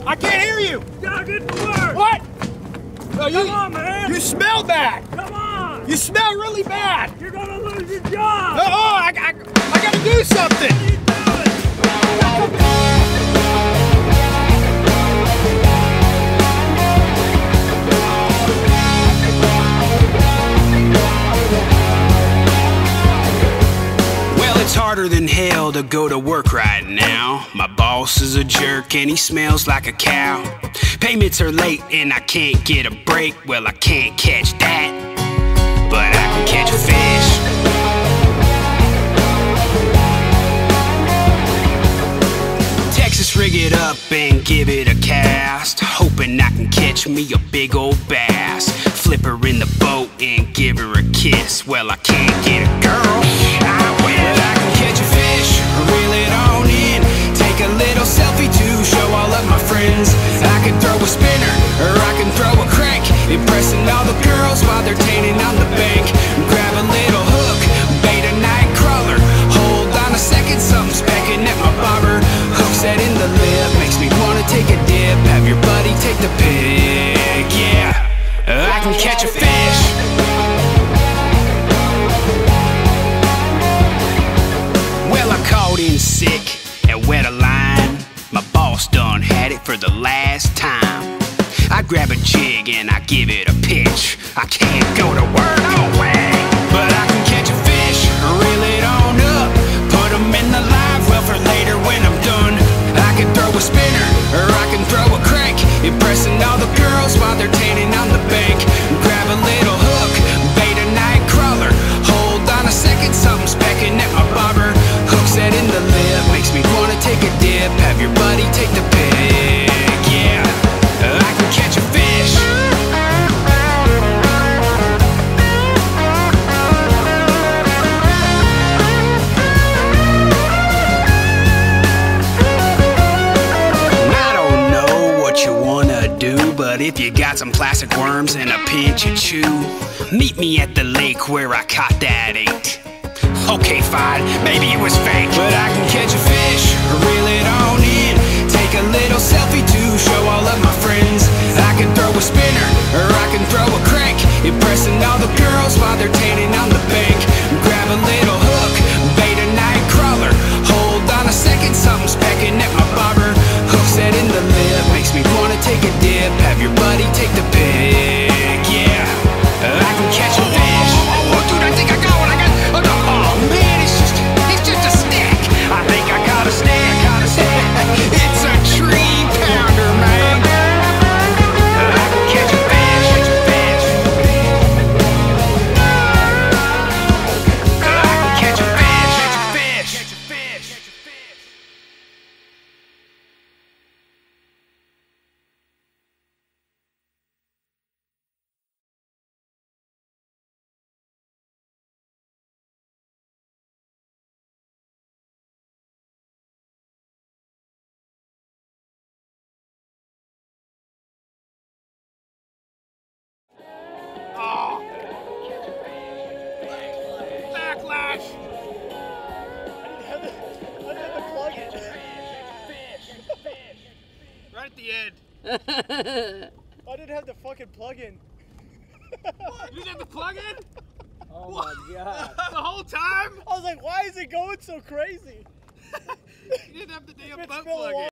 I can't hear you. Gotta get to work. What? No, Come on, man. You smell bad. Come on. You smell really bad. You're gonna lose your job. I gotta do something. What are you doing? It's harder than hell to go to work right now. My boss is a jerk and he smells like a cow. Payments are late and I can't get a break. Well, I can't catch that, but I can catch a fish. Texas, rig it up and give it a cast, hoping I can catch me a big old bass. Flip her in the boat and give her a kiss. Well, I can't get a girl, I will. I can catch a fish, reel it on in, take a little selfie to show all of my friends. I can throw a spinner, or I can throw a crank, impressing all the girls while they're tanning on the bank. Grab a little hook, bait a night crawler, hold on a second, something's pecking at my bobber. Hook set in the lip, makes me wanna take a dip, have your buddy take the pic, yeah. I can catch a fish. Well, I called in sick and wet a line. My boss done had it for the last time. I grab a jig and I give it a pitch. I can't go to work, no way, but I can catch a fish, reel it on up, put 'em in the live well for later when I'm done. I can throw a spinner, or I can throw a crank, impressing all the girls while they're tanning on the bank. Grab a little hook, bait a night crawler, hold on a second, something's pecking at my bobber. Hook set in the lip, makes me wanna take a dip, have your buddy take the pic, yeah. I can catch a fish. But if you got some plastic worms and a pinch of chew, meet me at the lake where I caught that 8. Okay, fine, maybe it was fake, but I can catch a fish, reel it on in, take a little selfie to show all of my friends. I can throw a spinner, or I can throw a crank, impressing all the girls while they're tanning on the bank. Grab a little hook, bait a night crawler, hold on a second, something's pecking at my bobber. Hook set in the lip, makes me wanna take a dip, have your buddy take the pic, yeah. I can catch a fish. Oh, dude, I think I got one. Oh man, it's just a stick. I think I got a stick. It's a tree pounder, man. I can catch a fish. I can catch a fish. Backlash. I didn't have the plug in. Right at the end. I didn't have the fucking plug in. You didn't have the plug in? Oh my god. The whole time? I was like, why is it going so crazy? You didn't have the damn butt plug in.